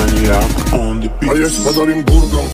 maniac on the beat. A jest w Oremburgu.